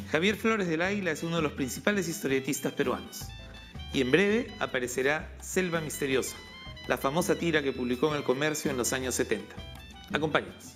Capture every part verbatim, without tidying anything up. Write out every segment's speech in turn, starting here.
Javier Flores del Águila es uno de los principales historietistas peruanos. Y en breve aparecerá Selva Misteriosa, la famosa tira que publicó en El Comercio en los años setenta. Acompáñenos.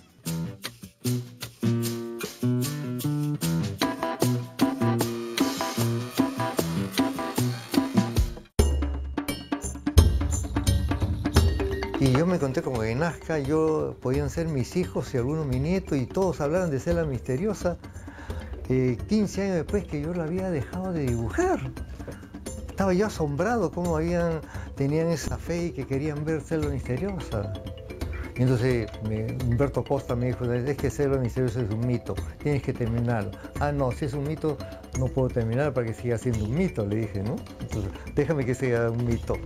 Y yo me conté como que nazca, yo podían ser mis hijos y algunos mis nietos, y todos hablaban de Selva Misteriosa. Eh, quince años después que yo la había dejado de dibujar. Estaba yo asombrado cómo habían, tenían esa fe y que querían ver Selva Misteriosa. Y entonces me, Humberto Costa me dijo, es que Selva Misteriosa es un mito, tienes que terminarlo. Ah, no, si es un mito, no puedo terminar para que siga siendo un mito, le dije, ¿no? Entonces, déjame que sea un mito.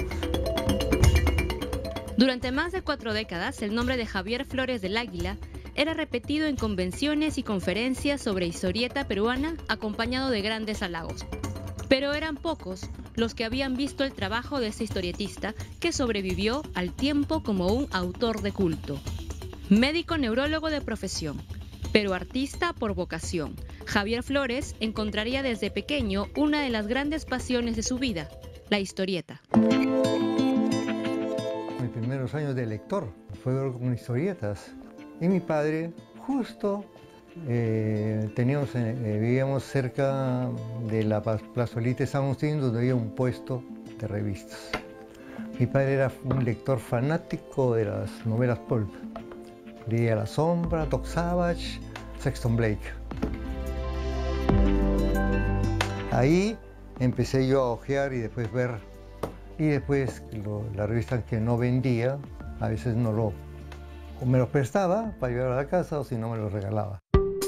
Durante más de cuatro décadas, el nombre de Javier Flores del Águila era repetido en convenciones y conferencias sobre historieta peruana, acompañado de grandes halagos. Pero eran pocos los que habían visto el trabajo de este historietista que sobrevivió al tiempo como un autor de culto. Médico neurólogo de profesión, pero artista por vocación, Javier Flores encontraría desde pequeño una de las grandes pasiones de su vida, la historieta. Mis primeros años de lector fue con historietas. Y mi padre, justo, eh, teníamos, eh, vivíamos cerca de la plazolita de San Agustín, donde había un puesto de revistas. Mi padre era un lector fanático de las novelas pulp. Leía La Sombra, Doc Savage, Sexton Blake. Ahí empecé yo a hojear y después ver. Y después lo, la revista que no vendía, a veces no lo... o me los prestaba para llevar a la casa o si no me los regalaba.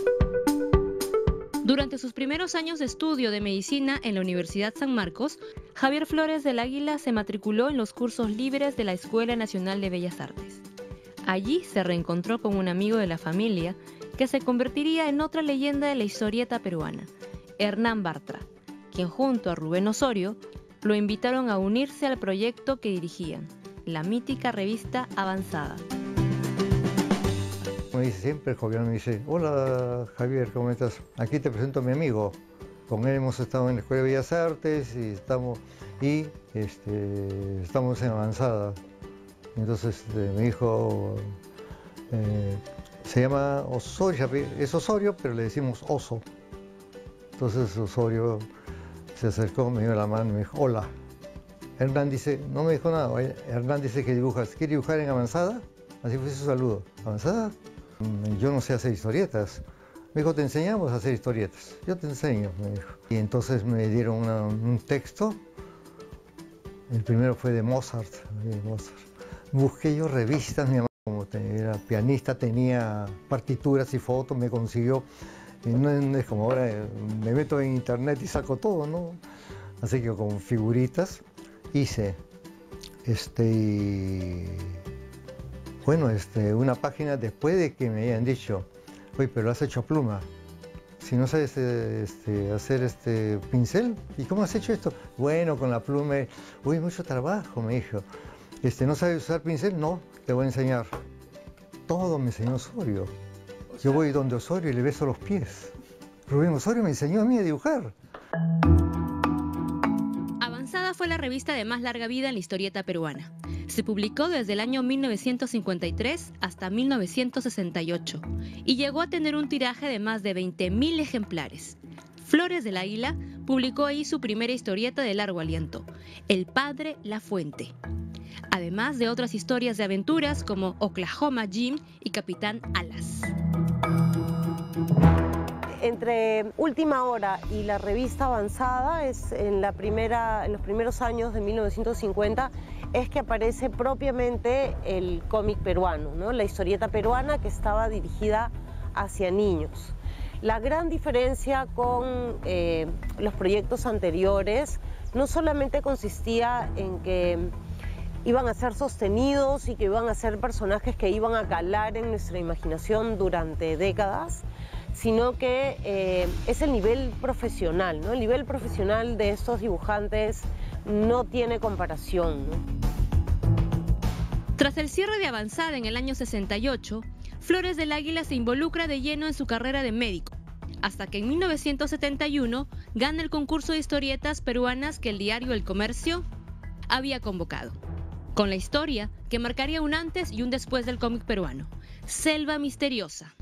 Durante sus primeros años de estudio de medicina en la Universidad San Marcos, Javier Flores del Águila se matriculó en los cursos libres de la Escuela Nacional de Bellas Artes. Allí se reencontró con un amigo de la familia que se convertiría en otra leyenda de la historieta peruana, Hernán Bartra, quien junto a Rubén Osorio lo invitaron a unirse al proyecto que dirigían, la mítica revista Avanzada. Me dice siempre el joven, me dice, hola Javier, ¿cómo estás? Aquí te presento a mi amigo. Con él hemos estado en la Escuela de Bellas Artes y estamos, y, este, estamos en Avanzada. Entonces eh, me dijo, eh, se llama Osorio, es Osorio, pero le decimos Oso. Entonces Osorio se acercó, me dio la mano y me dijo, hola. Hernán dice, no me dijo nada, Hernán dice que dibujas, ¿quiere dibujar en Avanzada? Así fue su saludo. ¿Avanzada? Yo no sé hacer historietas. Me dijo, te enseñamos a hacer historietas. Yo te enseño, me dijo. Y entonces me dieron una, un texto. El primero fue de Mozart, de Mozart. Busqué yo revistas, mi mamá como era pianista, tenía partituras y fotos, me consiguió. Y no es como ahora, me meto en internet y saco todo, ¿no? Así que con figuritas hice este, bueno, este, una página después de que me hayan dicho, oye, pero lo has hecho a pluma. Si no sabes este, hacer este pincel, ¿y cómo has hecho esto? Bueno, con la pluma, uy, mucho trabajo, me dijo. Este, ¿no sabes usar pincel? No, te voy a enseñar. Todo me enseñó Osorio. Yo voy donde Osorio y le beso los pies. Rubén Osorio me enseñó a mí a dibujar. Avanzada fue la revista de más larga vida en la historieta peruana. Se publicó desde el año mil novecientos cincuenta y tres hasta mil novecientos sesenta y ocho y llegó a tener un tiraje de más de veinte mil ejemplares. Flores del Águila publicó ahí su primera historieta de largo aliento, El Padre La Fuente. Además de otras historias de aventuras como Oklahoma Jim y Capitán Alas. Entre Última Hora y la revista Avanzada, es en, la primera, en los primeros años de mil novecientos cincuenta, es que aparece propiamente el cómic peruano, ¿no? La historieta peruana que estaba dirigida hacia niños. La gran diferencia con eh, los proyectos anteriores no solamente consistía en que iban a ser sostenidos y que iban a ser personajes que iban a calar en nuestra imaginación durante décadas, sino que eh, es el nivel profesional, ¿no? El nivel profesional de estos dibujantes no tiene comparación, ¿no? Tras el cierre de Avanzada en el año sesenta y ocho, Flores del Águila se involucra de lleno en su carrera de médico. hasta que en mil novecientos setenta y uno gana el concurso de historietas peruanas que el diario El Comercio había convocado, con la historia que marcaría un antes y un después del cómic peruano, Selva Misteriosa.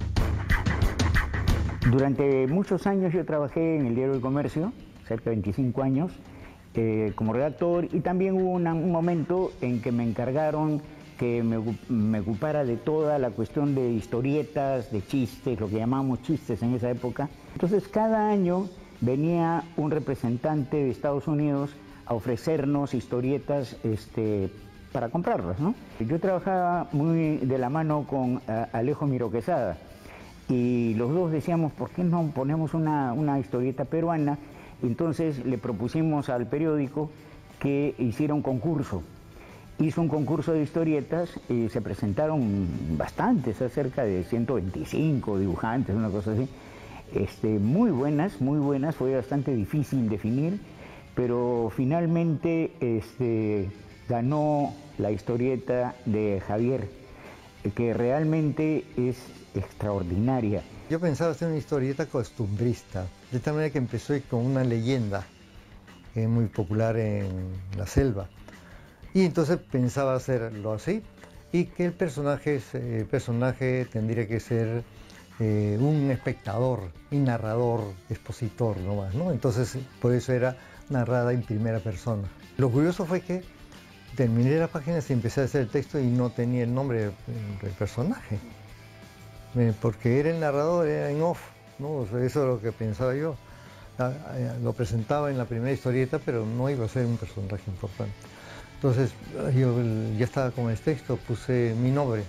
Durante muchos años yo trabajé en el diario El Comercio, cerca de veinticinco años, eh, como redactor, y también hubo una, un momento en que me encargaron que me, me ocupara de toda la cuestión de historietas, de chistes, lo que llamábamos chistes en esa época. Entonces cada año venía un representante de Estados Unidos a ofrecernos historietas este, para comprarlas, ¿no? Yo trabajaba muy de la mano con uh, Alejo Miro Quesada, y los dos decíamos, ¿por qué no ponemos una, una historieta peruana? Entonces le propusimos al periódico que hiciera un concurso. Hizo un concurso de historietas y se presentaron bastantes, cerca de ciento veinticinco dibujantes, una cosa así. Este, muy buenas, muy buenas, fue bastante difícil definir, pero finalmente este, ganó la historieta de Javier, que realmente es extraordinaria. Yo pensaba hacer una historieta costumbrista, de tal manera que empezó con una leyenda que es muy popular en la selva. Y entonces pensaba hacerlo así, y que el personaje, el personaje tendría que ser eh, un espectador y narrador, expositor nomás, ¿no? Entonces por eso era narrada en primera persona. Lo curioso fue que terminé las páginas y empecé a hacer el texto y no tenía el nombre del, del personaje, eh, porque era el narrador, era en off, ¿no? O sea, eso es lo que pensaba yo. Ah, lo presentaba en la primera historieta, pero no iba a ser un personaje importante. Entonces yo ya estaba con el texto, puse mi nombre.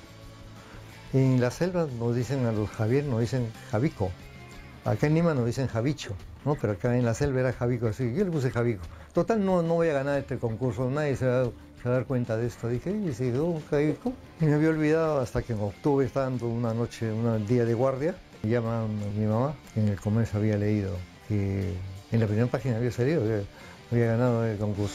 En la selva nos dicen a los Javier, nos dicen Javico. Acá en Lima nos dicen Javicho, ¿no? Pero acá en la selva era Javico, así yo le puse Javico. Total, no, no voy a ganar este concurso, nadie se va, se va a dar cuenta de esto. Dije, y se quedó Javico. Y me había olvidado hasta que en octubre, estando una noche, un día de guardia, me llama mi mamá, que en El Comercio había leído que en la primera página había salido, que había ganado el concurso.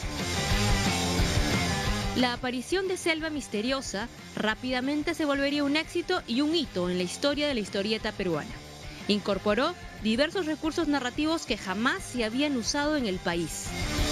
La aparición de Selva Misteriosa rápidamente se volvería un éxito y un hito en la historia de la historieta peruana. Incorporó diversos recursos narrativos que jamás se habían usado en el país.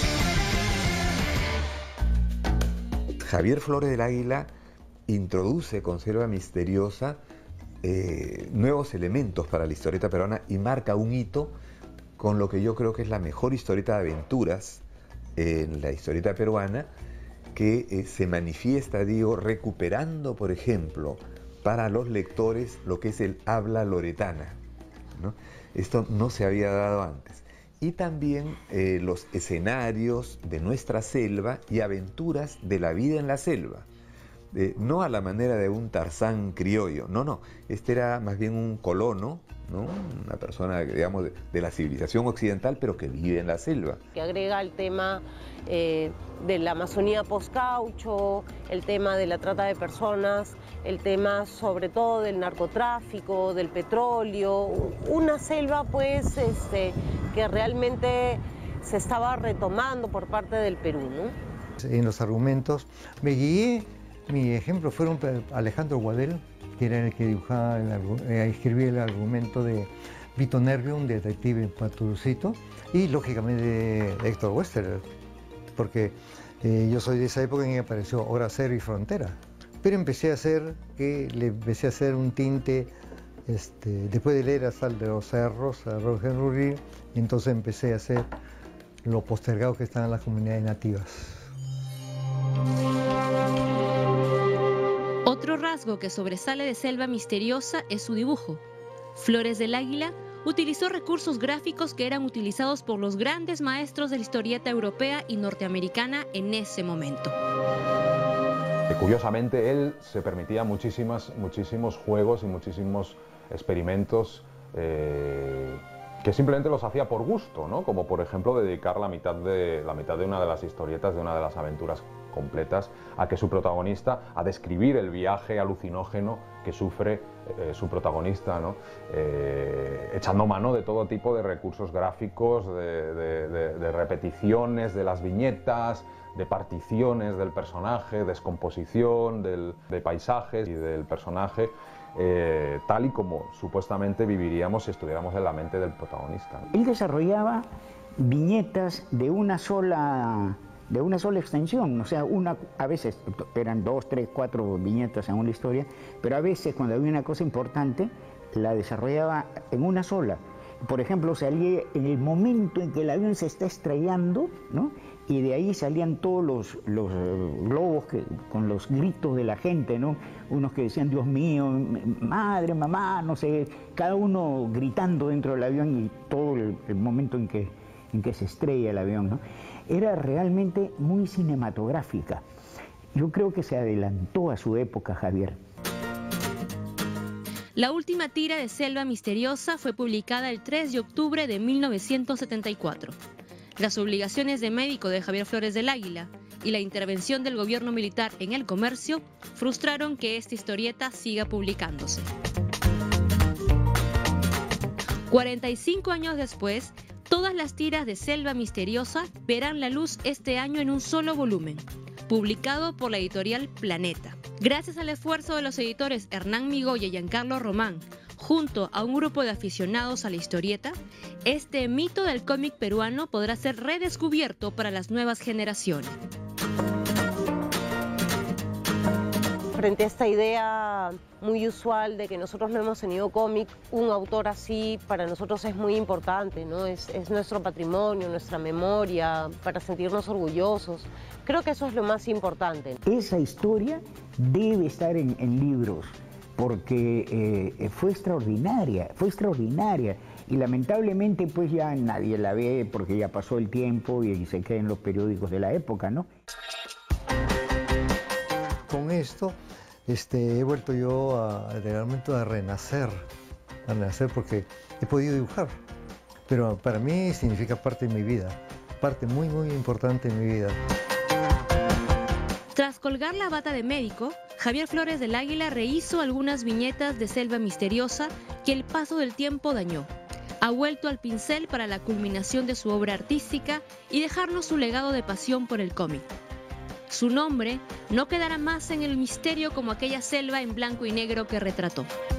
Javier Flores del Águila introduce con Selva Misteriosa eh, nuevos elementos para la historieta peruana y marca un hito con lo que yo creo que es la mejor historieta de aventuras en la historieta peruana, que eh, se manifiesta, digo, recuperando, por ejemplo, para los lectores lo que es el habla loretana, ¿no? Esto no se había dado antes. Y también eh, los escenarios de nuestra selva y aventuras de la vida en la selva. Eh, no a la manera de un Tarzán criollo, no, no. Este era más bien un colono, ¿no? Una persona, digamos, de, de la civilización occidental, pero que vive en la selva. Que agrega el tema eh, de la Amazonía post-caucho, el tema de la trata de personas, el tema sobre todo del narcotráfico, del petróleo, una selva pues este, que realmente se estaba retomando por parte del Perú, ¿no? En los argumentos me guié, mi ejemplo fueron Alejandro Guadel, que era el que dibujaba, el, eh, escribía el argumento de Vito Nervio, un detective paturucito, y lógicamente de, de Héctor Wester, porque eh, yo soy de esa época en que apareció Hora Cero y Frontera. Pero empecé a hacer, que le empecé a hacer un tinte, este, después de leer a Sal de los Cerros, a Roger Rurri, y entonces empecé a hacer lo postergado que estaban las comunidades nativas. Otro rasgo que sobresale de Selva Misteriosa es su dibujo. Flores del Águila utilizó recursos gráficos que eran utilizados por los grandes maestros de la historieta europea y norteamericana en ese momento. Curiosamente, él se permitía muchísimas, muchísimos juegos y muchísimos experimentos eh, que simplemente los hacía por gusto, ¿no? Como por ejemplo dedicar la mitad, de, la mitad de una de las historietas de una de las aventuras completas a que su protagonista, a describir el viaje alucinógeno que sufre eh, su protagonista, ¿no? eh, echando mano de todo tipo de recursos gráficos, de, de, de, de repeticiones de las viñetas, de particiones del personaje, descomposición del, de paisajes y del personaje, eh, tal y como supuestamente viviríamos si estuviéramos en la mente del protagonista, ¿no? Él desarrollaba viñetas de una sola, de una sola extensión, o sea, una, a veces eran dos, tres, cuatro viñetas en una historia, pero a veces cuando había una cosa importante la desarrollaba en una sola. Por ejemplo, salía en el momento en que el avión se está estrellando, ¿no? Y de ahí salían todos los, los globos que, con los gritos de la gente, ¿no? Unos que decían, Dios mío, madre, mamá, no sé, cada uno gritando dentro del avión y todo el, el momento en que, en que se estrella el avión, ¿no? Era realmente muy cinematográfica. Yo creo que se adelantó a su época, Javier. La última tira de Selva Misteriosa fue publicada el tres de octubre de mil novecientos setenta y cuatro. Las obligaciones de médico de Javier Flores del Águila y la intervención del gobierno militar en el comercio frustraron que esta historieta siga publicándose. cuarenta y cinco años después, todas las tiras de Selva Misteriosa verán la luz este año en un solo volumen, publicado por la editorial Planeta. Gracias al esfuerzo de los editores Hernán Migoya y Giancarlo Román, junto a un grupo de aficionados a la historieta, este mito del cómic peruano podrá ser redescubierto para las nuevas generaciones. Frente a esta idea muy usual de que nosotros no hemos tenido cómic, un autor así para nosotros es muy importante, ¿no? Es, es nuestro patrimonio, nuestra memoria, para sentirnos orgullosos. Creo que eso es lo más importante. Esa historia debe estar en, en libros, porque eh, fue extraordinaria, fue extraordinaria. Y lamentablemente pues ya nadie la ve porque ya pasó el tiempo y se queda en los periódicos de la época, ¿no? Con esto este, he vuelto yo a, realmente a renacer, a renacer porque he podido dibujar, pero para mí significa parte de mi vida, parte muy muy importante de mi vida. Tras colgar la bata de médico, Javier Flores del Águila rehizo algunas viñetas de Selva Misteriosa que el paso del tiempo dañó. Ha vuelto al pincel para la culminación de su obra artística y dejarnos su legado de pasión por el cómic. Su nombre no quedará más en el misterio como aquella selva en blanco y negro que retrató.